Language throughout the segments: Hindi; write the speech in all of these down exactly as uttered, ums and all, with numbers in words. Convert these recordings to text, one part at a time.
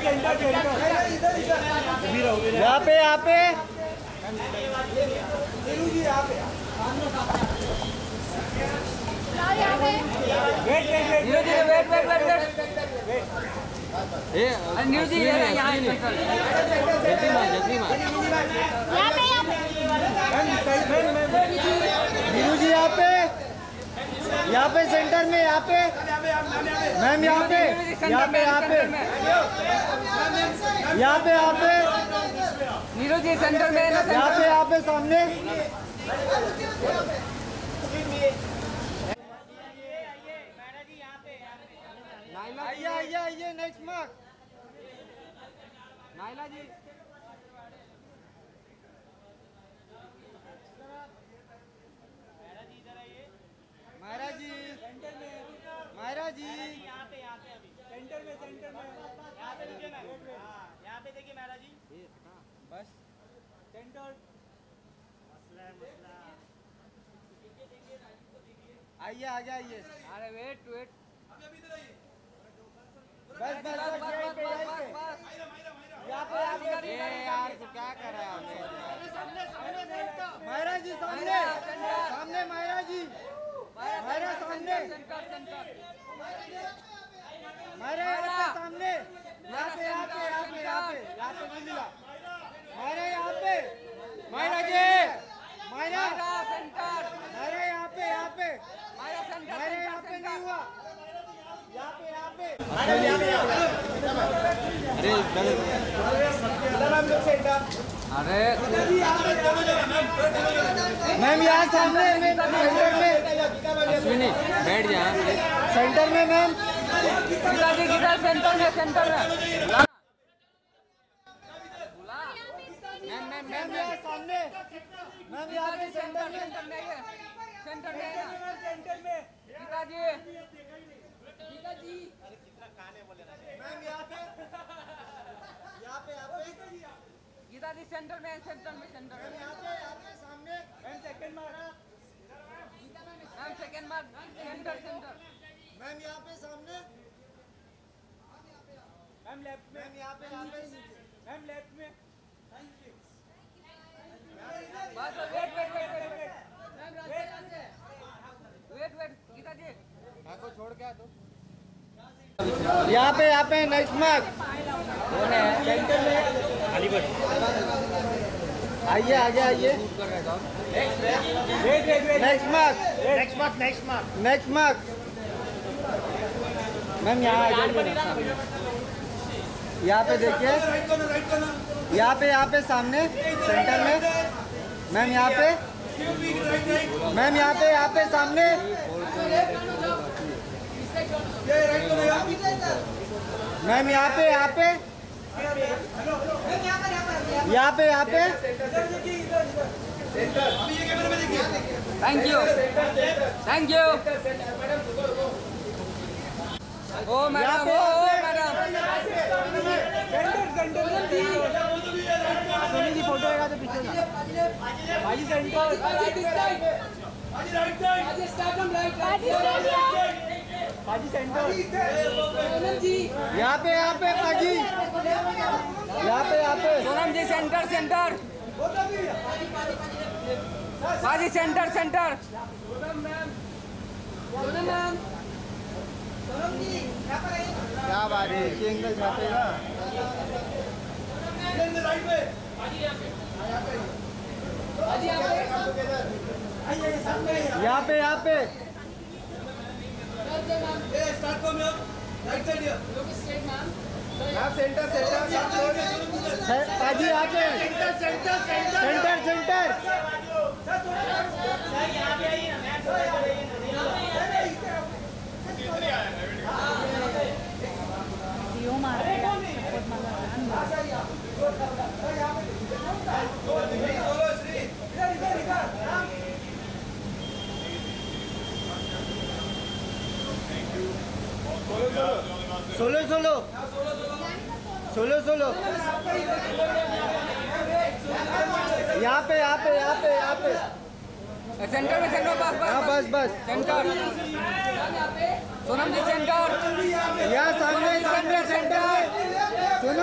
यहाँ पे यहाँ पे wait wait wait wait wait ये न्यू जी यहाँ जल्दी मार जल्दी मार यहाँ पे नीरू जी यहाँ पे यहाँ पे सेंटर में यहाँ पे मैम यहाँ पे यहाँ पे यहाँ पे यहाँ पे यहाँ पे नीरू जी सेंटर में यहाँ पे यहाँ पे सामने आइए आइए आइए नेक्स्ट मार्क नाइला जी मायरा जी मायरा जी यहाँ पे यहाँ पे अभी सेंटर में सेंटर में यहाँ पे देखिए ना यहाँ पे देखिए मायरा जी बस सेंटर आइए आगे आइए अरे वेट वेट बस बस बस यहीं पे यहीं पे यहाँ पे ये यार तू क्या कर रहा है मायरा जी सामने सामने मायरा जी मायरा सामने मायरा यहाँ पे सामने यहाँ पे यहाँ पे यहाँ पे यहाँ पे यहाँ पे नहीं मिला मायरा यहाँ पे मायरा जी मायरा सेंटर मायरा यहाँ पे यहाँ पे मायरा सेंटर मायरा यहाँ पे नहीं हुआ यहाँ पे यहाँ पे अरे मैम यहाँ सामने सेंटर में अश्विनी बैठ जा सेंटर में मैम गीता जी गीता सेंटर में सेंटर में मैम मैम मैम यहाँ सामने मैम यहाँ पे सेंटर में सेंटर में सेंटर में सेंटर में गीता जी गीता जी अरे कितना खाने बोले ना मैम यहाँ पे यहाँ पे यहाँ पे गीता जी सेंटर में सेंटर में सेंटर में यहाँ पे यहाँ पे सामने मैम सेकंड मार मैम सेकंड मार सेंटर सेंटर मैम यहाँ पे सामने मैम लेफ्ट में यहाँ पे यहाँ पे मैम लेफ्ट में थैंक यू बस wait wait wait wait wait wait Geeta ji को छोड़ के आ दो यहाँ पे यहाँ पे नेक्स्ट मार्क आइए आगे आइए next mark next mark next mark next mark ma'am यहाँ आ जाइए यहाँ पे देखिए यहाँ पे यहाँ पे सामने सेंटर में मैम यहाँ पे मैम यहाँ पे यहाँ पे सामने मैम यहाँ पे यहाँ पे यहाँ पे यहाँ पे थैंक यू थैंक यू ओ मैडम ओ मैडम सोनी जी फोटो आएगा तो पीछे भाजी सेंटर पाजी सेंटर यहाँ पे यहाँ पे पाजी यहाँ पे यहाँ पे सोनम जी सेंटर सेंटर पाजी सेंटर सेंटर क्या बात है एंगल छापेगा यहाँ पे यहाँ पे सेंटर सेंटर पाजी यहाँ पे centre centre centre centre solo solo solo solo यहाँ पे यहाँ पे यहाँ पे यहाँ पे सेंटर में सेंटर बस बस हाँ बस बस सेंटर सोनम जी सेंटर यहाँ सामने सामने सेंटर में सोनम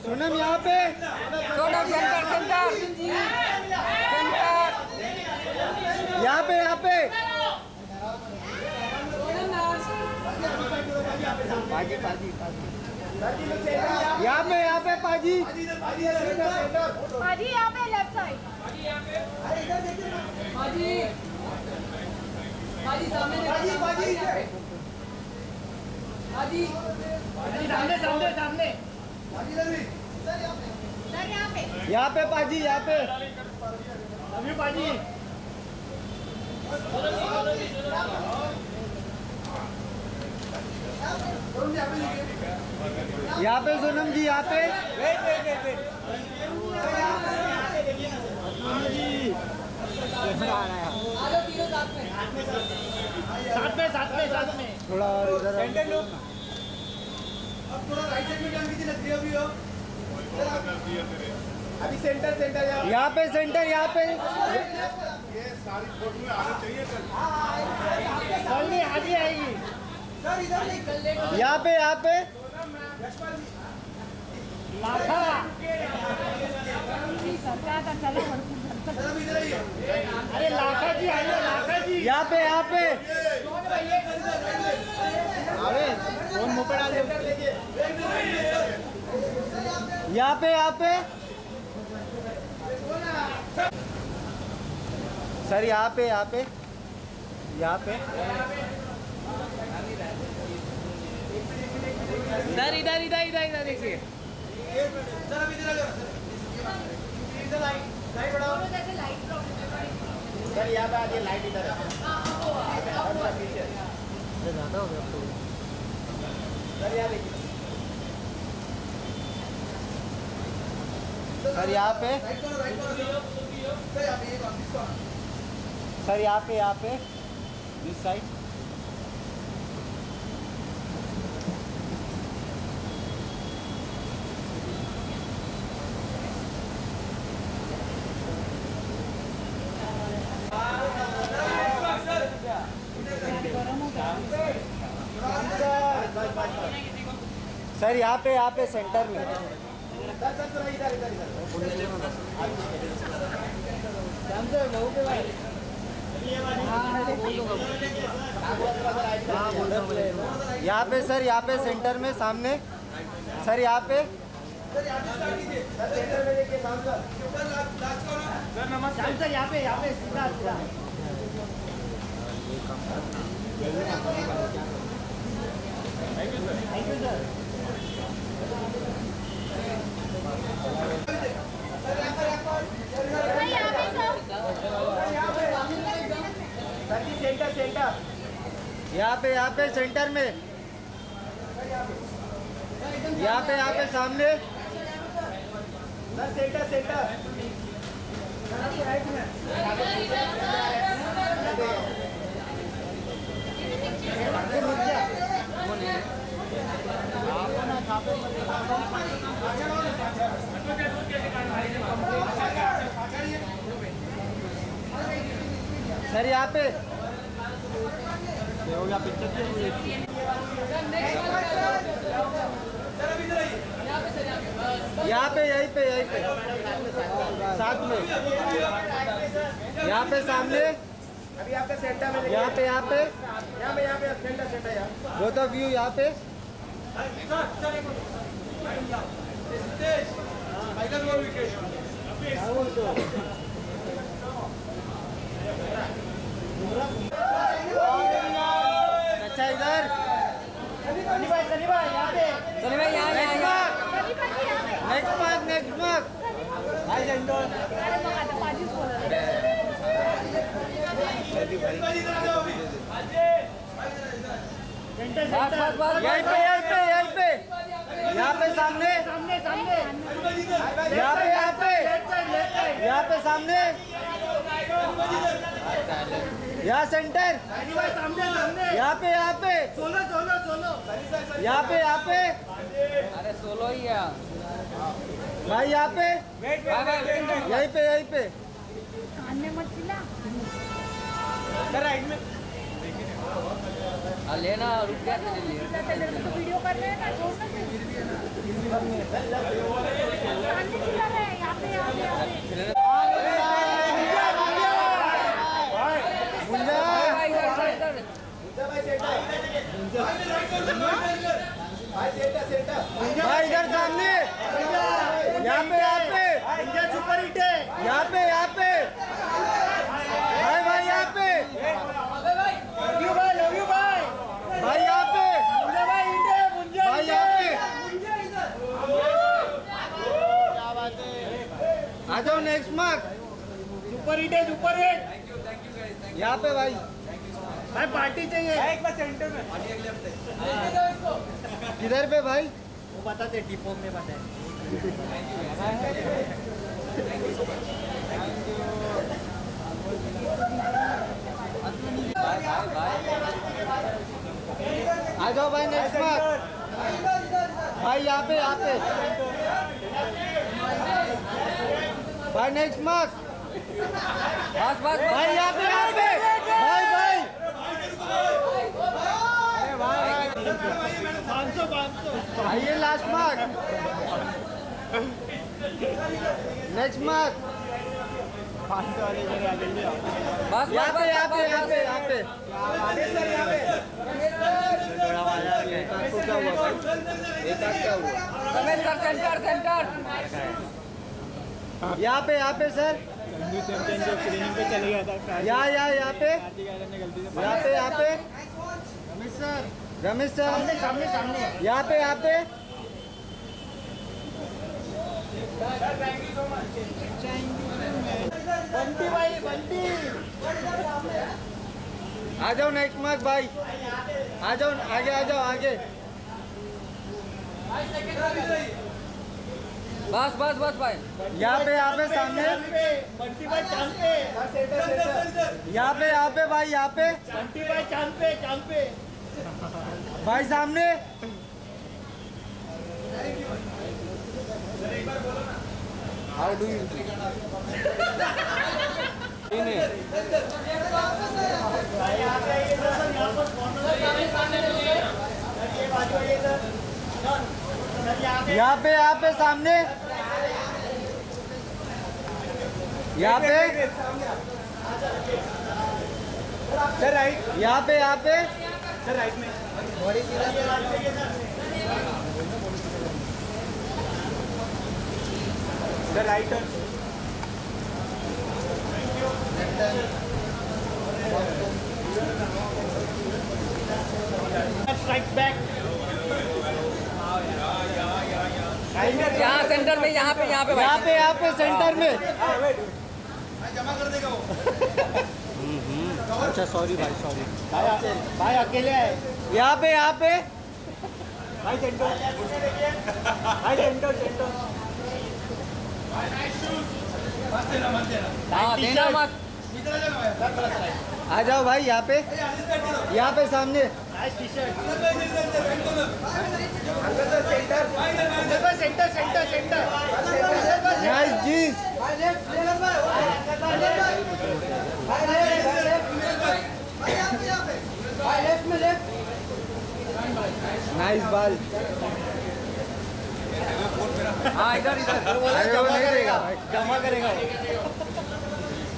सोनम यहाँ पे, सोनम सेंटर सेंटर सेंटर यहाँ पे यहाँ पे पाजी पाजी पाजी यहाँ पे यहाँ पे पाजी पाजी यहाँ पे लेफ्ट साइड पाजी पाजी सामने पाजी पाजी पाजी सामने सामने सामने सर यहाँ पे यहाँ पे पाजी यहाँ पे अभी पाजी यहाँ पे सोनम जी यहाँ पे वेट वेट वेट वेट आलो तीनों साथ में साथ में साथ में साथ में थोड़ा इधर सेंटर लो अब थोड़ा राइट साइड में ध्यान कीजिए ना थ्री ऑफ यू अभी सेंटर सेंटर यहाँ पे सेंटर यहाँ पे ये सारी फोटो में आना चाहिए सर सामने आगे आएगी सर इधर नहीं यहाँ पे यहाँ पे लाखा सरकार का चलो सर अभी इधर आइए अरे लाखा जी आइए लाखा जी यहाँ पे यहाँ पे अरे कौन मुँह पे डाल दे यहाँ पे यहाँ पे सर यहाँ पे यहाँ पे यहाँ पे इधर इधर इधर इधर इधर देखिए सर अभी इधर आ जाओ इधर लाइट लाइट बढ़ाओ जैसे लाइट सर यहाँ पे आगे लाइट इधर है ज़्यादा हो गया सर यहाँ देखिए सर यहाँ पे राइट करो राइट करो सर यहाँ पे ये कौन किसको सर यहाँ पे यहाँ पे दिस साइड सर यहाँ पे यहाँ पे सेंटर में सर सर थोड़ा इधर इधर यहाँ पे सर यहाँ पे सेंटर में सामने सर यहाँ पे सर यहाँ से स्टार्ट कीजिए सर सेंटर में देखिए काम सर सर लास्ट करो सर नमस्कार सर यहाँ पे यहाँ पे सीधा सीधा थैंक यू सर सर यहाँ पे सर जी सेंटर सेंटर यहाँ पे यहाँ पे सेंटर में यहाँ पे यहाँ पे सामने सर सेंटर सेंटर सर यहाँ पे सर अभी इधर आइए यहाँ पे यहीं पे यहीं पे साथ में यहाँ पे सामने अभी आपका सेंटर में यहाँ पे यहाँ पे यहाँ पे यहाँ पे सेंटर सेंटर यहाँ बोथ ऑफ व्यू यहाँ पे टाइगर वो विकेट अच्छा इधर सनी भाई सनी भाई यहाँ पे चलिए भाई यहाँ यहाँ यहाँ नेक्स्ट मार्क नेक्स्ट मार्क भाई इंडोर अरे मग आता पाजीच बोलत बस बस बस यहीं पे यहीं पे यहीं पे यहाँ पे सामने सामने सामने यहाँ पे यहाँ पे यहाँ पे सामने यहाँ सेंटर यहाँ पे यहाँ पे सोलो सोलो सोलो यहाँ पे यहाँ पे अरे सोलो ही है भाई यहाँ पे भाई भाई यहीं पे यहीं पे कान में मत चिल्ला राइट में हाँ लेना रुक गया तो ले लिया वीडियो कर रहे हैं ना, छोड़ना सामने चिल्ला रहे हैं, यहाँ पे यहाँ पे यहाँ पे भाई इधर सामने, यहाँ पे यहाँ पे सुपर हिट है, यहाँ पे यहाँ पे भाई भाई यहाँ पे भाई यहाँ पे भाई यहाँ पे आ जाओ नेक्स्ट मार्क। सुपर हिट है, सुपर हिट। यहाँ पे भाई भाई पार्टी चाहिए एक बार सेंटर में। किधर पे भाई? वो बताते डिपो में बताए। आ जाओ भाई नेक्स्ट मार्क। भाई यहाँ पे यहाँ पे भाई नेक्स्ट मार्क। बस बस भाई यहाँ पे यहाँ पे भाई भाई आइए लास्ट मार्क। Next mark. बस यहाँ पे यहाँ पे यहाँ पे यहाँ पे आपको क्या हुआ भाई? एक आध क्या हुआ? रमेश सर सेंटर सेंटर यहाँ पे यहाँ पे सर, यहाँ यहाँ यहाँ पे यहाँ पे यहाँ पे रमेश सर, रमेश सर सामने सामने। यहाँ पे यहाँ पे बंटी भाई बंटी। आ जाओ नेक्स्ट मार्क भाई, आ जाओ आगे आ जाओ आगे। बस बस बस भाई यहाँ पे यहाँ पे सामने, बंटी भाई चांद पे। यहाँ पे यहाँ पे भाई यहाँ पे बंटी भाई चांद पे चांद पे। भाई सामने। हाउ डू यू यहाँ पे यहाँ पे सामने, यहाँ पे सर राइट। यहाँ पे यहाँ पे सर राइट में। Sir right. Strike back. यहाँ सेंटर में यहाँ पे यहाँ पे यहाँ भाई पे यहाँ पे सेंटर में। जमा कर देगा वो। अच्छा सॉरी भाई सॉरी। भाई भाई अकेले आए। यहाँ पे यहाँ पे भाई सेंटर। भाई सेंटर सेंटर। हाँ देना मत आ जाओ भाई यहाँ पे यहाँ पे सामने। Centre centre centre. Nice jeans. Nice ball. हाँ इधर इधर अरे वो नहीं देगा, जमा करेगा।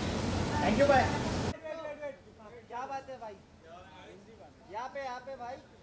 थैंक यू भाई। क्या बात है भाई? यहाँ पे यहाँ पे भाई